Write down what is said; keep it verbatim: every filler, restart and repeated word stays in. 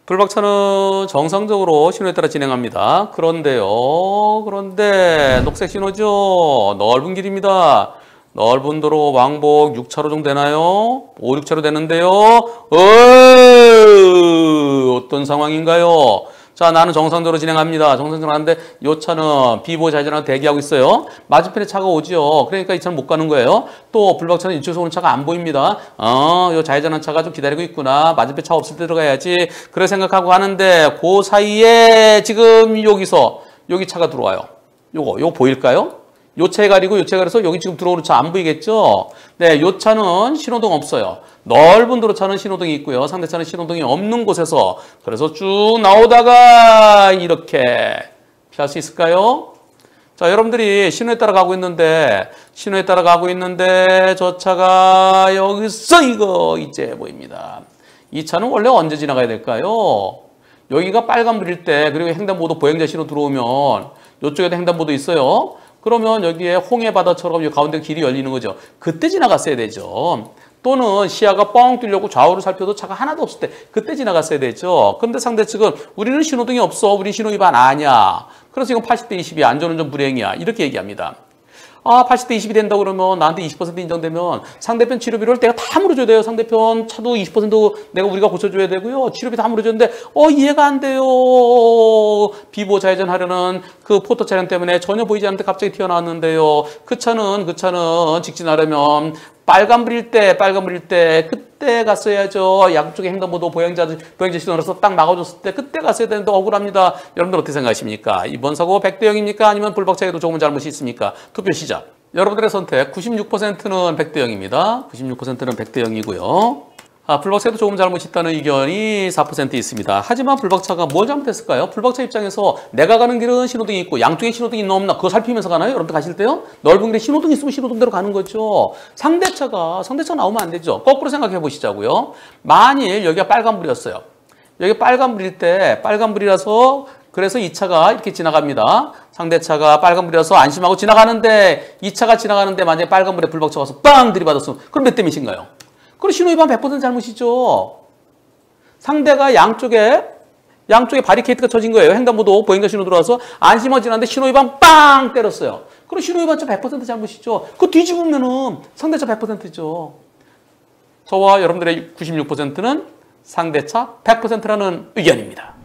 불박차는 정상적으로 신호에 따라 진행합니다. 그런데요. 그런데 녹색 신호죠. 넓은 길입니다. 넓은 도로 왕복 육 차로 정도 되나요? 오, 육 차로 되는데요. 어, 어떤 상황인가요? 자, 나는 정상적으로 진행합니다. 정상적으로 하는데 이 차는 비보호 좌회전하고 대기하고 있어요. 맞은편에 차가 오죠. 그러니까 이 차는 못 가는 거예요. 또 불박차는 이쪽에서 오는 차가 안 보입니다. 어, 이 좌회전한 차가 좀 기다리고 있구나. 맞은편 차 없을 때 들어가야지. 그래 생각하고 하는데 그 사이에 지금 여기서 여기 차가 들어와요. 요거, 요거 보일까요? 요 차가 아니고 요 차가 그래서 여기 지금 들어오는 차 안 보이겠죠? 네, 요 차는 신호등 없어요. 넓은 도로차는 신호등이 있고요. 상대차는 신호등이 없는 곳에서 그래서 쭉 나오다가 이렇게 피할 수 있을까요? 자, 여러분들이 신호에 따라 가고 있는데 신호에 따라 가고 있는데 저 차가 여기서 이거 이제 보입니다. 이 차는 원래 언제 지나가야 될까요? 여기가 빨간불일 때 그리고 횡단보도 보행자 신호 들어오면 이쪽에도 횡단보도 있어요. 그러면 여기에 홍해바다처럼 이 가운데 길이 열리는 거죠. 그때 지나갔어야 되죠. 또는 시야가 뻥 뚫려고 좌우를 살펴도 차가 하나도 없을 때 그때 지나갔어야 되죠. 그런데 상대 측은 우리는 신호등이 없어. 우리 신호 위반 아니야. 그래서 이건 팔십 대 이십이 안전운전 불이행이야. 이렇게 얘기합니다. 아, 팔십 대 이십이 된다 그러면 나한테 이십 퍼센트 인정되면 상대편 치료비를 내가 다 물어줘야 돼요. 상대편 차도 이십 퍼센트 내가 우리가 고쳐줘야 되고요. 치료비 다 물어줬는데 어 이해가 안 돼요. 비보호 좌회전 하려는 그 포터 차량 때문에 전혀 보이지 않는데 갑자기 튀어나왔는데요. 그 차는 그 차는 직진하려면 빨간불일 때 빨간불일 때 그때 갔어야죠. 양쪽에 횡단보도 보행자 보행자 신호로서 딱 막아줬을 때 그때 갔어야 되는데 억울합니다. 여러분들 어떻게 생각하십니까? 이번 사고 백 대 영입니까? 아니면 불박차에도 조금 잘못이 있습니까? 투표 시작. 여러분들의 선택 구십육 퍼센트는 백 대 영입니다. 구십육 퍼센트는 백 대 영이고요. 아, 불박차에도 조금 잘못이 있다는 의견이 사 퍼센트 있습니다. 하지만 불박차가 뭘 잘못했을까요? 불박차 입장에서 내가 가는 길은 신호등이 있고 양쪽에 신호등이 있나 없나 그거 살피면서 가나요? 여러분들 가실 때요? 넓은 길에 신호등이 있으면 신호등대로 가는 거죠. 상대차가 상대차 나오면 안 되죠. 거꾸로 생각해 보시자고요. 만일 여기가 빨간불이었어요. 여기 빨간불일 때 빨간불이라서 그래서 이 차가 이렇게 지나갑니다. 상대차가 빨간불이라서 안심하고 지나가는데 이 차가 지나가는데 만약에 빨간불에 불박차가 와서 빵 들이받았으면 그럼 몇 대 몇인가요? 그럼 신호위반 백 퍼센트 잘못이죠. 상대가 양쪽에 양쪽에 바리케이트가 쳐진 거예요. 횡단보도 보행자 신호 들어와서 안심하고 지나는데 신호위반 빵 때렸어요. 그럼 신호위반차 백 퍼센트 잘못이죠. 그거 뒤집으면은 상대차 백 퍼센트죠. 저와 여러분들의 구십육 퍼센트는 상대차 백 퍼센트라는 의견입니다.